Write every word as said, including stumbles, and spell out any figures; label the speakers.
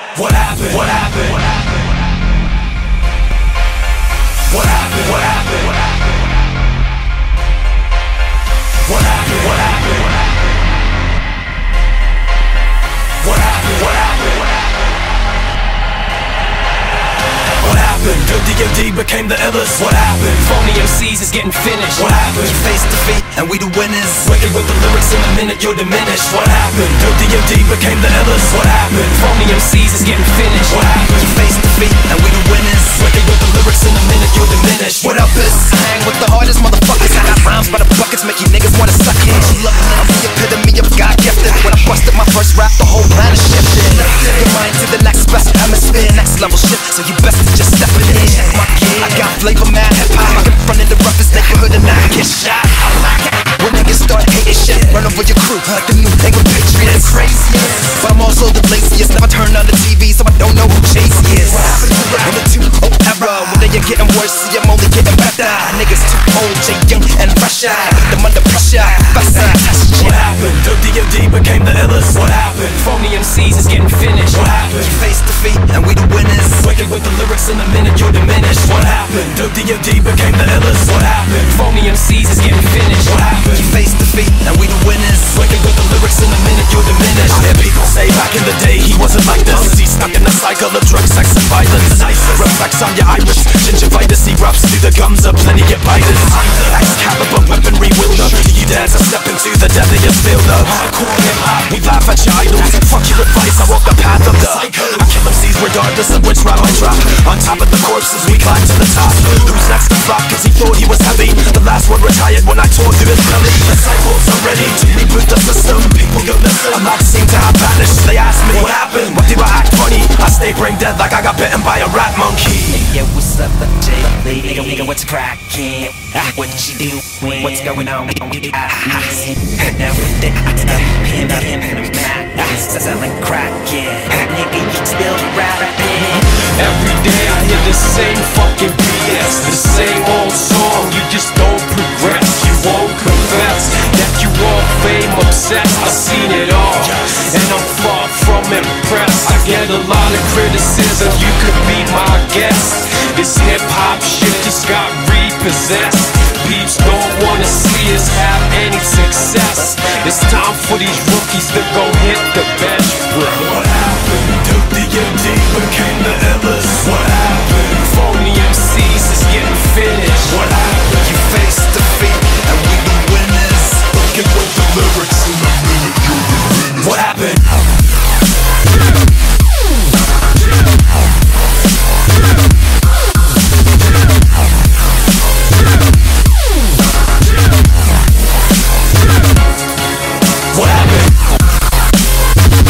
Speaker 1: What happened? What happened? What happened? What happened? What happened? What happened? What happened? What happened? What happened? What happened? What happened? Good D O D became the illest. What happened?
Speaker 2: Phony M Cs is getting finished.
Speaker 1: What happened?
Speaker 3: You face defeat and we the winners.
Speaker 1: Wicked with the lyrics in a minute, you're diminished. What happened? Good D O D became the illest. What happened?
Speaker 2: Phony M Cs is getting finished.
Speaker 1: What happened?
Speaker 3: You face defeat and we the winners.
Speaker 1: Wicked with the lyrics in a minute, you're diminished.
Speaker 3: What up is? I hang with the hardest motherfuckers. I got rhymes by the buckets, make you niggas wanna suck it. I'm the epitome of God gifted. When I busted my first rap, the whole planet shifted. Your mind to the next best atmosphere, next level shit. So you best to just step it in. I got flavor, mad hip hop. I confront in the roughest neighborhood and I get shot. When niggas start hating shit, run over your crew like the new thing with Patriots. Craziest, but I'm also the laziest. Never turn on the T V, so I don't know who Chase is. In the two oh era, when they are getting worse, see I'm only getting better. Niggas too old, J young and fresher. Them under pressure, faster.
Speaker 1: What happened? Good D O D became the illest. What happened?
Speaker 2: Phony M Cs is getting finished.
Speaker 1: What happened?
Speaker 3: You face defeat and we the winners.
Speaker 1: Wicked with the lyrics in a minute, you're diminished. What happened? Good D O D became the illest. What happened?
Speaker 2: Phony M Cs is getting finished.
Speaker 1: What happened?
Speaker 3: You face defeat and we the winners.
Speaker 1: Wicked with the lyrics in a minute, you're diminished. I hear people say back in the day he wasn't like this. He's stuck in a cycle of drugs, sex and violence. Reflects on your iris, gingivitis erupts through the gums of plenty of biters. Excalibur weaponry wielder, do you dare to step into the deadliest fielder? Hardcore hip-hop, we laugh at your idols. Fuck your advice, I walk the path of the psycho. I kill M Cs regardless of which route I drop. On top of the corpses, we climb to the top. Who's next to flop, cause he thought he was heavy. The last one retired when I tore through his belly. Disciples are ready to reboot the system. People go listen, I'm not seem to have vanished. They ask me, what happened? What do I act funny? I stay brain dead like I got bitten by a rat monkey.
Speaker 4: Hey, yo, what's up, J? Nigga, nigga, what's crackin'? What you doin'? What's going on? Now with that, him, him, him, selling crack, yeah. Nigga, you still rapping?
Speaker 2: Every day I hear the same fucking B S, the same old song. You just don't progress. You won't confess that you all fame obsessed. I've seen it all, and I'm far from impressed. I get a lot of criticism. You could be my guest. This hip hop shit just got repossessed. Peeps don't wanna see us have any success. It's time for these rookies to go hit the bench, bro.
Speaker 1: What happened? Good D O D became the illest. What happened?
Speaker 2: Phony M Cs is getting finished.
Speaker 1: What happened?
Speaker 3: You face defeat and we the winners.
Speaker 1: Wicked with the lyrics in a minute, you're diminished. What happened? What happened?